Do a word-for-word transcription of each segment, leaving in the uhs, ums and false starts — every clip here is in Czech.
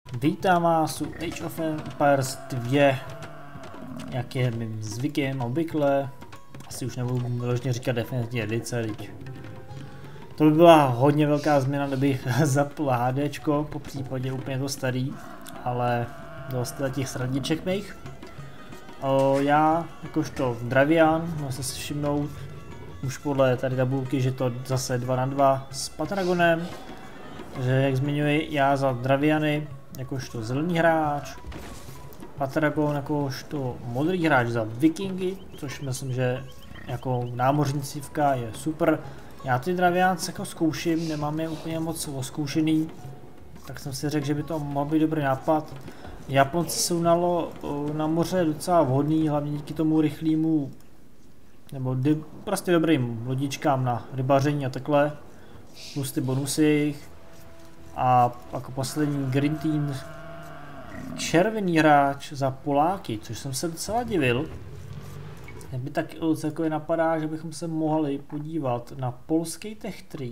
Vítám vás u Age of Empires dva, jak je mým zvykem obvykle. Asi už nebudu vyloženě říkat definitivní edice, teď. To by byla hodně velká změna, kdybych zapl HDčko, po případě úplně to starý, ale dost těch srandiček mých. O, já, jakožto Dravian, můžu si všimnout už podle tady tabulky, že to zase dva na dva s Patragonem, že jak zmiňuji, já za Draviany, jakožto zelený hráč, Patragon jakožto modrý hráč za Vikingy, což myslím, že jako námořnicívka je super. Já ty Draviánce jako zkouším, nemám je úplně moc oskoušený, tak jsem si řekl, že by to mohl být dobrý nápad. Japonci jsou na, lo, na moře docela vhodný, hlavně díky tomu rychlému, nebo di, prostě dobrým lodičkám na rybaření a takhle, plus ty bonusy. A jako poslední Green Team, červený hráč za Poláky, což jsem se docela divil. Mě by tak celkově napadá, že bychom se mohli podívat na polský Tech tři.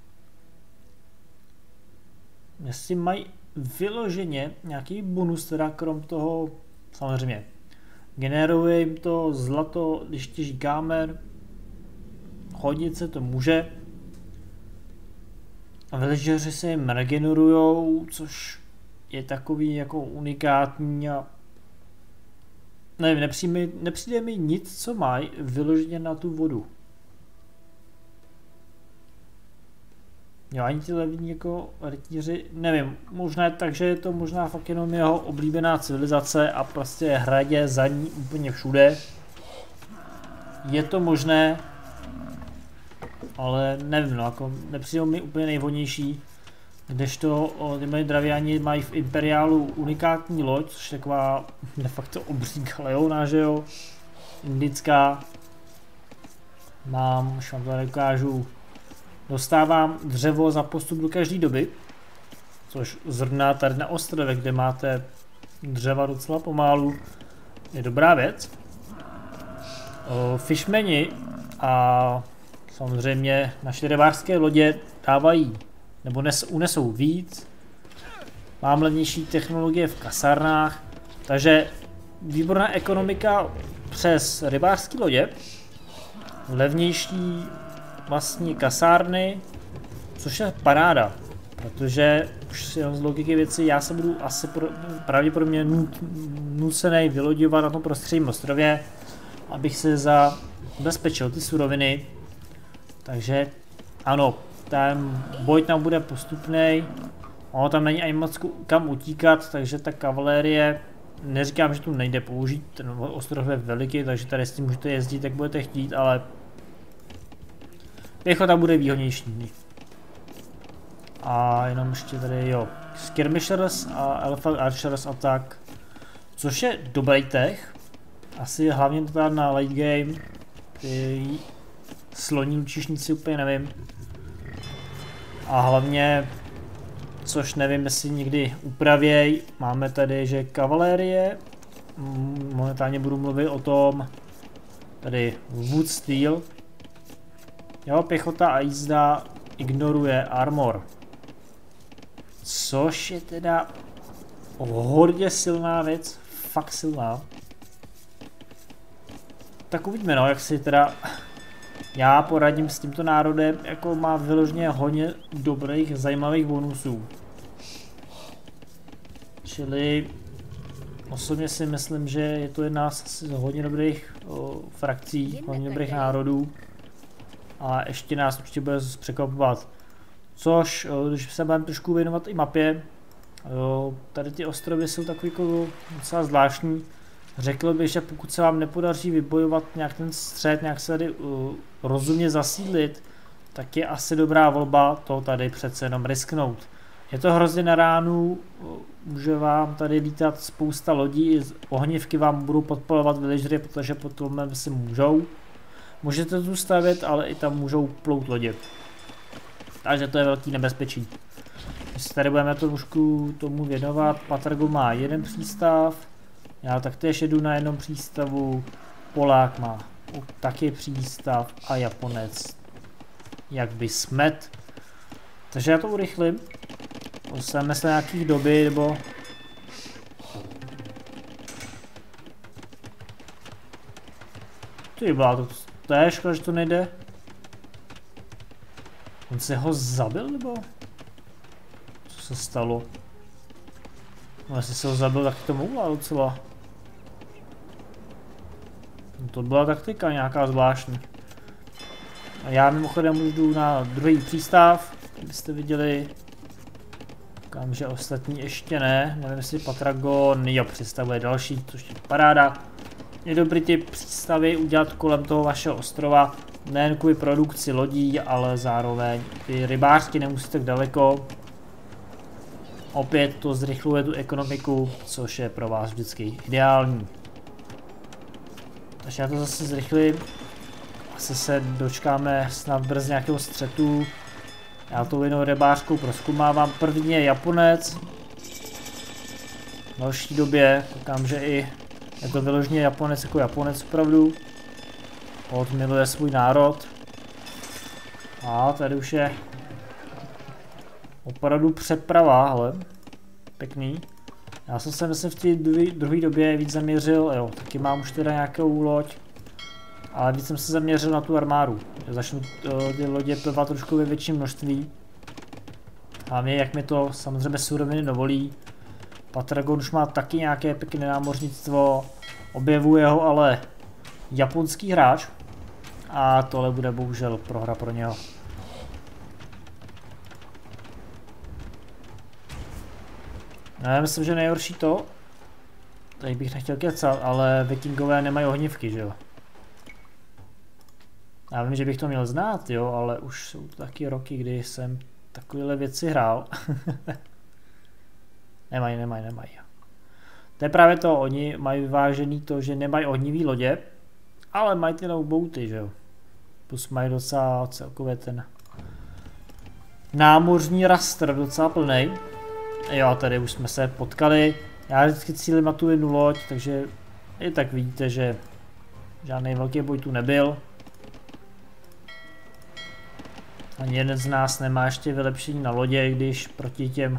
Jestli mají vyloženě nějaký bonus, teda krom toho, samozřejmě, generuje jim to zlato, když těží kámen, hodit se to může. A villageři se jim regenerujou, což je takový jako unikátní a nevím, nepřijde, nepřijde mi nic, co mají vyloženě na tu vodu. Jo, ani ty levní jako rytíři, nevím, možná je tak, že je to možná fakt jenom jeho oblíbená civilizace a prostě hradě za ní úplně všude. Je to možné, ale nevím, no, jako nepřijde mi úplně nejvhodnější, kdežto ty moji Draviani mají v Imperiálu unikátní loď, což je taková de facto obří galeona, že jo, indická. Mám, už vám to ukážu, dostávám dřevo za postup do každé doby, což zrovna tady na ostrově, kde máte dřeva docela pomálu, je dobrá věc. O, fishmeni a samozřejmě naše rybářské lodě dávají, nebo nes, unesou víc. Mám levnější technologie v kasárnách, takže výborná ekonomika přes rybářské lodě, levnější vlastně kasárny, což je paráda, protože už jenom z logiky věci já se budu asi pro, pravděpodobně nut, nucený vyloďovat na tom prostředním ostrově, abych se zabezpečil ty suroviny. Takže ano, ten boj tam bude postupný, ono tam není ani moc kam utíkat, takže ta kavalérie, neříkám, že tu nejde použít, ten ostrov je veliký, takže tady s tím můžete jezdit, jak budete chtít, ale pěchota bude výhodnější. A jenom ještě tady, jo, Skirmishers a Alpha Archers Attack, což je dobrý tech, asi hlavně teda na late game, ty sloní lučišníci úplně nevím. A hlavně, což nevím, jestli někdy upravěj, máme tady, že kavalérie, momentálně budu mluvit o tom, tady Wood Steel, jo, pěchota a jízda ignoruje armor, což je teda hodně silná věc, fakt silná. Tak uvidíme, no, jak si teda já poradím s tímto národem, jako má vyloženě hodně dobrých, zajímavých bonusů. Čili osobně si myslím, že je to jedna z hodně dobrých o, frakcí, hodně dobrých národů. A ještě nás určitě bude překvapovat. Což, o, když se budeme trošku věnovat i mapě, o, tady ty ostrovy jsou takový jako docela zvláštní. Řekl bych, že pokud se vám nepodaří vybojovat nějak ten střed, nějak se tady uh, rozumně zasídlit, tak je asi dobrá volba to tady přece jenom risknout. Je to hrozně na ránu, uh, může vám tady lítat spousta lodí, ohnívky vám budou podpalovat villagery, protože potom si můžou. Můžete tu stavět, ale i tam můžou plout lodě. Takže to je velký nebezpečí. Když tady budeme trošku tomu věnovat, Patragon má jeden přístav. Já taktéž jedu na jednom přístavu, Polák má taky přístav a Japonec jak by smet. Takže já to urychlím. Postavíme se nějakých doby, nebo Ty byla, to, to je škoda, že to nejde. On se ho zabil, nebo? Co se stalo? No jestli se ho zabil, tak to mohla docela. No, to byla taktika nějaká zvláštní. A já mimochodem už jdu na druhý přístav, abyste viděli. Koukám, že ostatní ještě ne, nevím jestli Patragon, jo, představuje další, což je paráda. Je dobrý ty přístavy udělat kolem toho vašeho ostrova, nejen kvůli produkci lodí, ale zároveň ty rybářky nemusí tak daleko. Opět to zrychluje tu ekonomiku, což je pro vás vždycky ideální. Takže já to zase zrychlím. Asi se dočkáme snad brzy nějakého střetu. Já to jinou rybářkou prozkumávám. První je Japonec. V další době koukám, že i je to vyloženě Japonec jako Japonec opravdu. Odmiluje svůj národ. A tady už je opravdu přeprava, ale pěkný. Já jsem se myslím v té druhé době víc zaměřil, jo, taky mám už teda nějakou loď. Ale víc jsem se zaměřil na tu armádu. Začnu uh, ty lodě plvat trošku ve větším množství. Hlavně jak mi to samozřejmě suroviny dovolí. Patragon už má taky nějaké pěkné námořnictvo. Objevuje ho ale japonský hráč. A tohle bude bohužel prohra pro něho. Já myslím, že nejhorší to. Tady bych nechtěl kecat, ale vikingové nemají ohnívky, že jo. Já vím, že bych to měl znát, jo, ale už jsou to taky roky, kdy jsem takovéhle věci hrál. nemají, nemají, nemají. To je právě to, oni mají vyvážený to, že nemají ohnivý lodě, ale mají ty bouty, že jo. Plus mají docela celkově ten námořní rastr docela plnej. Jo, tady už jsme se potkali. Já vždycky cílím na tu jednu loď, takže i tak vidíte, že žádný velký boj tu nebyl. Ani jeden z nás nemá ještě vylepšení na lodě, když proti těm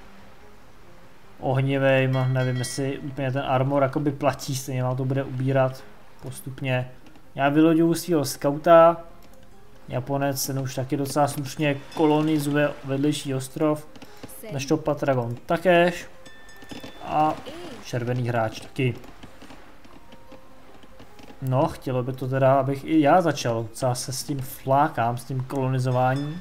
ohnivým, nevím jestli úplně ten armor jakoby platí, stejně vám to bude ubírat postupně. Já vyloďuju svýho skauta, Japonec ten už taky docela slušně kolonizuje vedlejší ostrov, než to Patragon takéž a červený hráč taky. No, chtělo by to teda, abych i já začal, co se s tím flákám, s tím kolonizováním.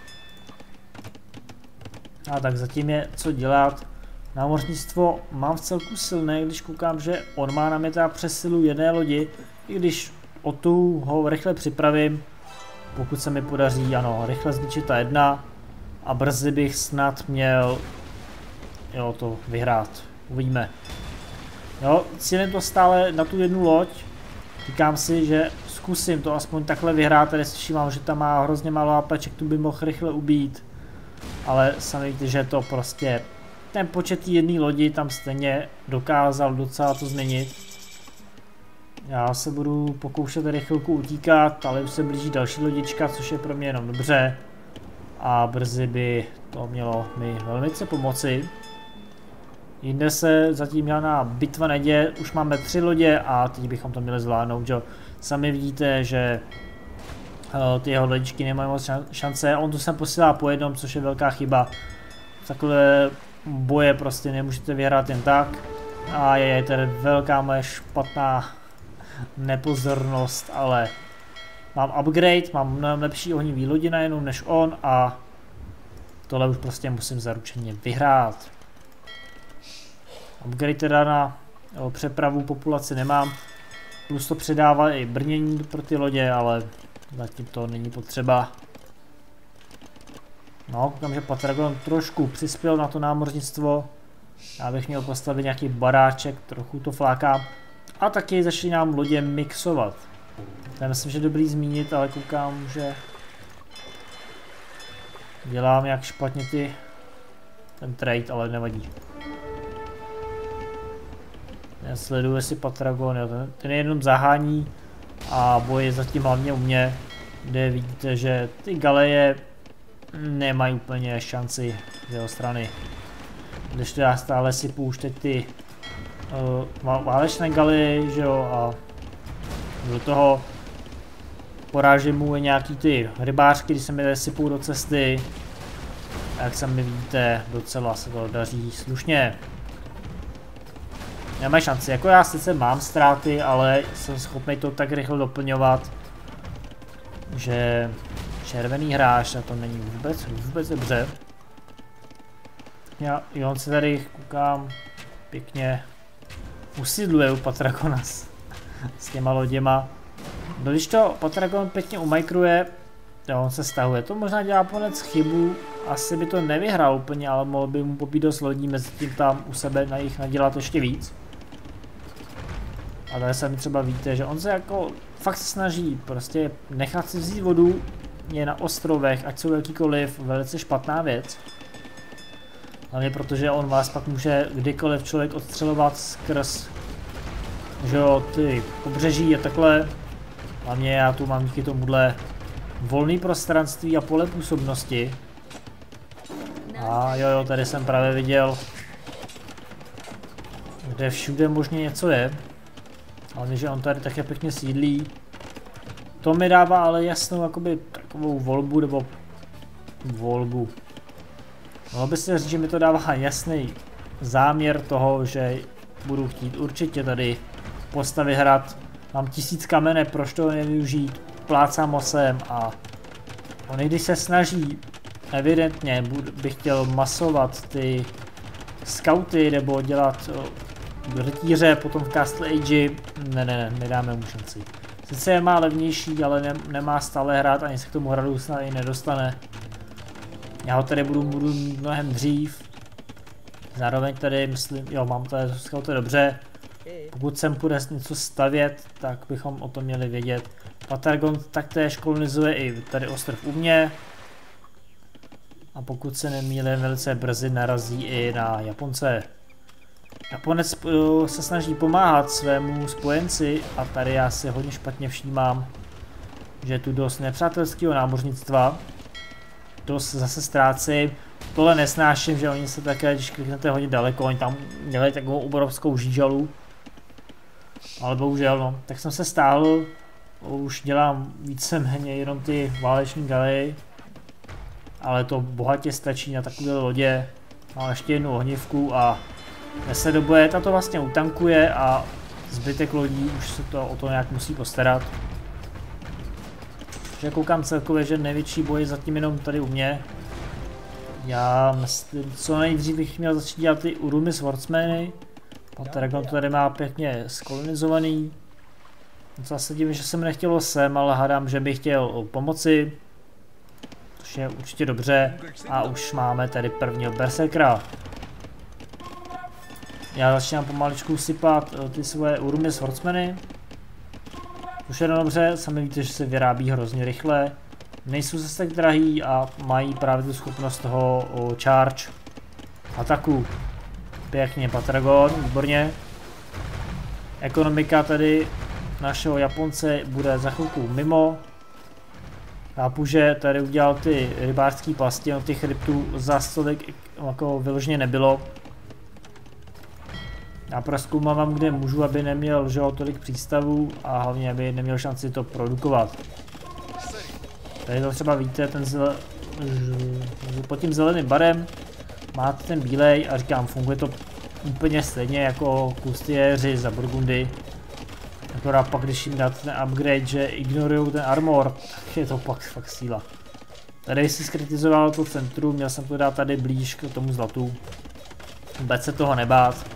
A tak zatím je co dělat. Námořnictvo mám v celku silné, když koukám, že on má na mě teda přesilu jedné lodi, i když o tu ho rychle připravím, pokud se mi podaří, ano, rychle zničit ta jedna a brzy bych snad měl, jo, to vyhrát, uvidíme. Jo, cílím to stále na tu jednu loď. Říkám si, že zkusím to aspoň takhle vyhrát, tady slyším, že tam má hrozně málo lápaček, tu by mohl rychle ubít. Ale sami víte, že to prostě, ten počet jedné lodi tam stejně dokázal docela to změnit. Já se budu pokoušet tady chvilku utíkat, ale už se blíží další lodička, což je pro mě jenom dobře. A brzy by to mělo mi velmi pomoci. Jinde se zatím žádná bitva neděje, už máme tři lodě a teď bychom to měli zvládnout, že sami vidíte, že uh, ty jeho lodičky nemají moc šance, on tu sem posílá po jednom, což je velká chyba. Takové boje prostě nemůžete vyhrát jen tak a je, je tedy velká moje špatná nepozornost, ale mám upgrade, mám mnohem lepší ohnivý lodi najednou než on a tohle už prostě musím zaručeně vyhrát. Upgrade teda na jo, přepravu populace nemám, plus to předává i brnění pro ty lodě, ale zatím to není potřeba. No, koukám, že Patragon trošku přispěl na to námořnictvo. Já bych měl postavit nějaký baráček, trochu to flákám. A taky začínám lodě mixovat. Já myslím, že je dobrý zmínit, ale koukám, že dělám jak špatně ty ten trade, ale nevadí. Já sleduju si Patragon, jo, ten, ten jenom zahání a boj je zatím hlavně u mě, kde vidíte, že ty galeje nemají úplně šanci z jeho strany. Když to já stále si pouštět ty uh, válečné galeje, že jo, a Do toho porážím mu nějaký ty rybářky, když se mi tady sypou do cesty. A jak sami vidíte, docela se to daří slušně. Nemají šanci, jako já sice mám ztráty, ale jsem schopný to tak rychle doplňovat, že červený hráč a to není vůbec, vůbec dobře. Já, jo, on se tady, koukám, pěkně usidluje u Patragona s, s těma loděma. No když to Patragon pěkně umajkruje, jo, on se stahuje. To možná dělá Japonec chybu, asi by to nevyhrál úplně, ale mohl by mu pobít dost lodí, mezi tím tam u sebe na jich nadělat ještě víc. A tady sami třeba víte, že on se jako fakt snaží prostě nechat si vzít vodu, je na ostrovech, ať jsou jakýkoliv, velice špatná věc. Hlavně protože on vás pak může kdykoliv člověk odstřelovat skrz, že jo, ty pobřeží a takhle. Hlavně já tu mám díky tomuhle volný prostranství a pole působnosti. A jo jo, tady jsem právě viděl, kde všude možně něco je. Hlavně, že on tady také pěkně sídlí. To mi dává ale jasnou jakoby takovou volbu, nebo volbu. Mohlo by se říct, že mi to dává jasný záměr toho, že budu chtít určitě tady postavit hrad. Mám tisíc kamene, proč to nevyužít, plácám osem a on když se snaží, evidentně bych chtěl masovat ty skauty nebo dělat rytíře potom v Castle Age, ne, ne, ne, nedáme mu šanci. Sice je má levnější, ale ne, nemá stále hrát, ani se k tomu hradu snad i nedostane. Já ho tady budu, budu mít mnohem dřív. Zároveň tady myslím, jo, mám tady skauty dobře. Pokud sem půjde něco stavět, tak bychom o tom měli vědět. Patragon taktéž kolonizuje i tady ostrov u mě. A pokud se nemýlím, velice brzy narazí i na Japonce. Japonec se snaží pomáhat svému spojenci a tady já si hodně špatně všímám, že je tu dost nepřátelského námořnictva. Dost zase ztrácí. Tohle nesnáším, že oni se také, když kliknete hodně daleko, oni tam dělají takovou obrovskou žížalu. Ale bohužel, no, tak jsem se stáhl, už dělám víceméně jenom ty váleční galeje. Ale to bohatě stačí na takové lodě. Mám ještě jednu ohnivku a se do boje, ta to vlastně utankuje a zbytek lodí už se to o to nějak musí postarat. Takže koukám celkově, že největší boj je zatím jenom tady u mě. Já myslím, co nejdřív bych měl začít dělat ty Urumi Swordsmany. Patragon to tady má pěkně skolonizovaný. Zase divím, že jsem nechtělo sem, ale hádám, že bych chtěl pomoci. Což je určitě dobře. A už máme tady prvního berserkera. Já začínám pomaličku sypat ty svoje Urumi Swordsmany. Už je dobře, sami víte, že se vyrábí hrozně rychle. Nejsou zase tak drahý a mají právě tu schopnost toho o, charge ataku. Pěkně Patragon, výborně. Ekonomika tady našeho Japonce bude za chvilku mimo. Chápu, že tady udělal ty rybářské pasti, no těch rybtů za stolik jako vyloženě nebylo. Já prozkoumávám, kde můžu, aby neměl že, tolik přístavů a hlavně, aby neměl šanci to produkovat. Tady to třeba víte, ten zel... pod tím zeleným barem máte ten bílej a říkám, funguje to úplně stejně jako kustiéři za Burgundy. Akorát pak, když jim dáte ten upgrade, že ignorují ten armor, tak je to pak fakt síla. Tady si skritizoval to centrum, měl jsem to dát tady blíž k tomu zlatu. Vůbec se toho nebát.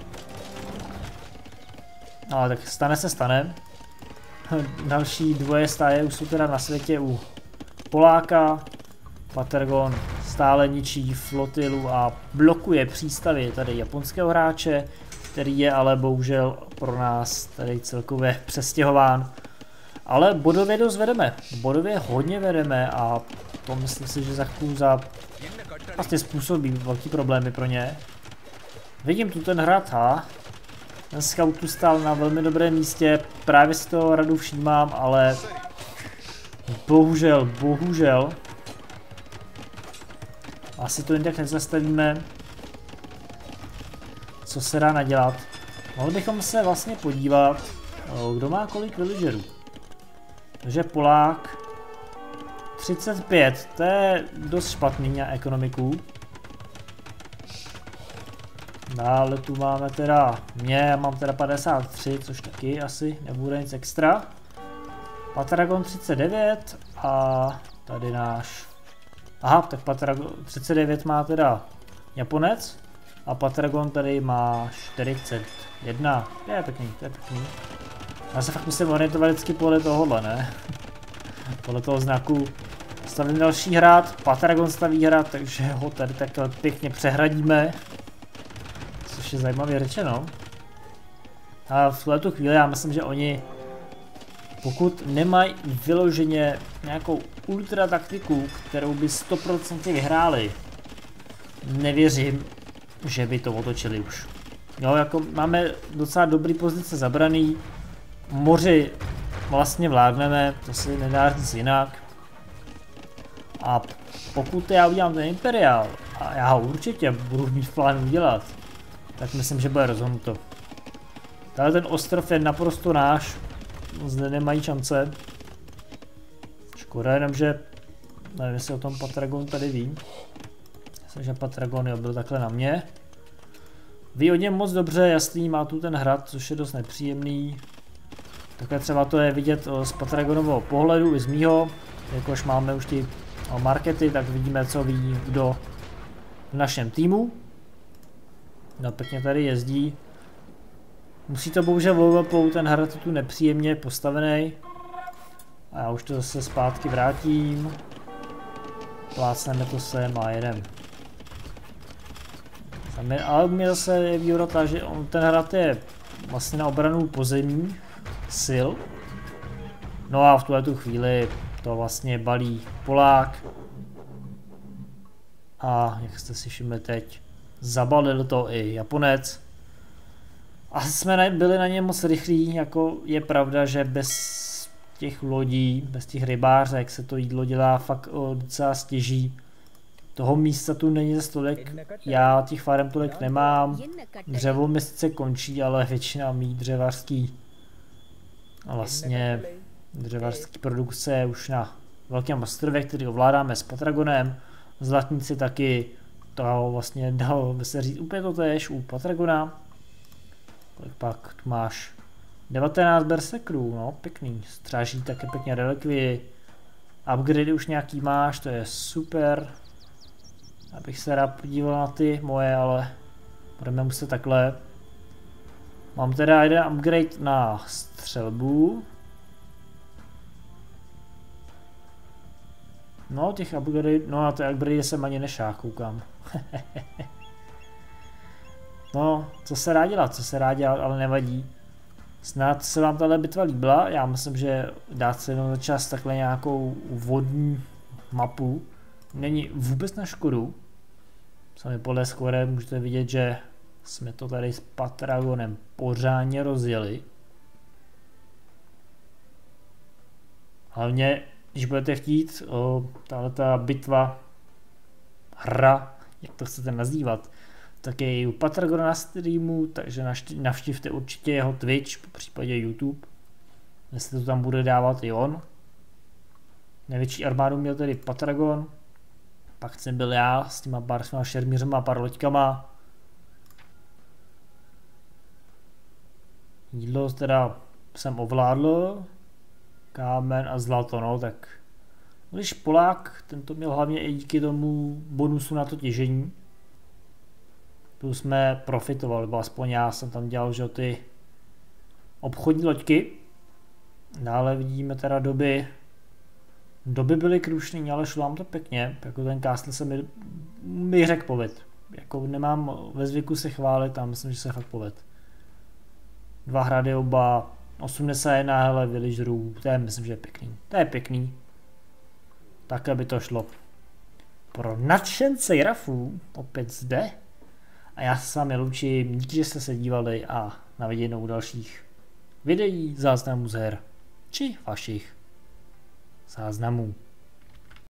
No, tak stane se stane. Další dvoje stáje už jsou teda na světě u Poláka. Patragon stále ničí flotilu a blokuje přístavy tady japonského hráče, který je ale bohužel pro nás tady celkově přestěhován. Ale bodově dost vedeme, bodově hodně vedeme a to myslím si, že za chvíli za vlastně způsobí velký problémy pro ně. Vidím tu ten hrad, ha? Ten scout tu stál na velmi dobrém místě, právě si toho radu všímám, ale bohužel, bohužel, asi to jen tak nezastavíme. Co se dá nadělat? Mohli bychom se vlastně podívat, kdo má kolik villagerů. Takže Polák třicet pět, to je dost špatný na ekonomiku. Dále tu máme teda mě, já mám teda padesát tři, což taky asi nebude nic extra. Patragon třicet devět a tady náš... Aha, tak Patragon třicet devět má teda Japonec a Patragon tady má čtyřicet jedna. To je pěkný, to je pěkný. Já se fakt musím orientovat vždycky podle tohohle, ne? Podle toho znaku. Stavím další hrad, Patragon staví hrad, takže ho tady takhle pěkně přehradíme. Což je zajímavě řečeno. A v tuto chvíli já myslím, že oni, pokud nemají vyloženě nějakou ultra taktiku, kterou by sto procent vyhráli, nevěřím, že by to otočili už. Jo, jako máme docela dobrý pozice zabraný, moři vlastně vládneme, to si nedá říct jinak. A pokud já udělám ten imperiál, a já ho určitě budu mít v plánu udělat, tak myslím, že bude rozhodnuto. Tady ten ostrov je naprosto náš, zde nemají šance. Škoda jenom, že nevím, jestli o tom Patragon tady ví. Myslím, že Patragon jo, byl takhle na mě. Ví o něm moc dobře, jasný, má tu ten hrad, což je dost nepříjemný. Takhle třeba to je vidět z Patragonového pohledu i z mýho. Jakož máme už ty markety, tak vidíme, co ví kdo v našem týmu. No pěkně tady jezdí. Musí to bohužel volvapou, ten hrad je tu nepříjemně postavený. A já už to zase zpátky vrátím. Plácneme to sem a jedem. Ale mě zase je výhoda ta, že on, ten hrad je vlastně na obranu pozemních sil. No a v tuhle tu chvíli to vlastně balí Polák. A jak jste si všimli teď, zabalil to i Japonec. A jsme byli na něm moc rychlí, jako je pravda, že bez těch lodí, bez těch rybářek se to jídlo dělá fakt o, docela stěží. Toho místa tu není za tolik, já těch farem tolik nemám, dřevo mi sice končí, ale většina mý dřevařský a vlastně dřevařský produkce je už na velkém ostrově, který ovládáme s Patragonem. Zlatníci taky, to vlastně dalo by se říct úplně to též u Patragona. Kolik pak tu máš? devatenáct berserkerů, no pěkný, stráží také pěkně relikvii. Upgrade už nějaký máš, to je super. Abych se rád podíval na ty moje, ale budeme muset takhle. Mám teda jeden upgrade na střelbu. No těch upgrade, no na ty upgrade jsem ani nešáhl, koukám. No, co se dá dělat, co se dá dělat, ale nevadí. Snad se vám tahle bitva líbila, já myslím, že dát se jenom za čas takhle nějakou vodní mapu není vůbec na škodu. Sami podle skóre můžete vidět, že jsme to tady s Patragonem pořádně rozjeli. Hlavně, když budete chtít, tahle ta bitva, hra, jak to chcete nazývat, tak je i u Patragona na streamu, takže navštivte určitě jeho Twitch, po případě YouTube, jestli to tam bude dávat i on. Největší armádu měl tedy Patragon, pak jsem byl já s těma pár svýma šermířema a pár loďkama. Jídlo teda jsem ovládl, kámen a zlato, no tak. Když Polák, ten to měl hlavně i díky tomu bonusu na to těžení. Tu jsme profitovali, nebo aspoň já jsem tam dělal, že ty obchodní loďky. Dále vidíme teda doby. Doby byly krušný, ale šlo nám to pěkně. Jako ten castle se mi, mi řekl poved. Jako nemám ve zvyku se chválit a myslím, že se fakt poved. Dva hrady oba, osmdesát jedna, hele, villagerů, to je myslím, že je pěkný. To je pěkný. Takhle by to šlo. Pro nadšence Jirafů, opět zde. A já se s vámi loučím, díky, že jste se dívali a na viděnou dalších videí, záznamů z her, či vašich záznamů.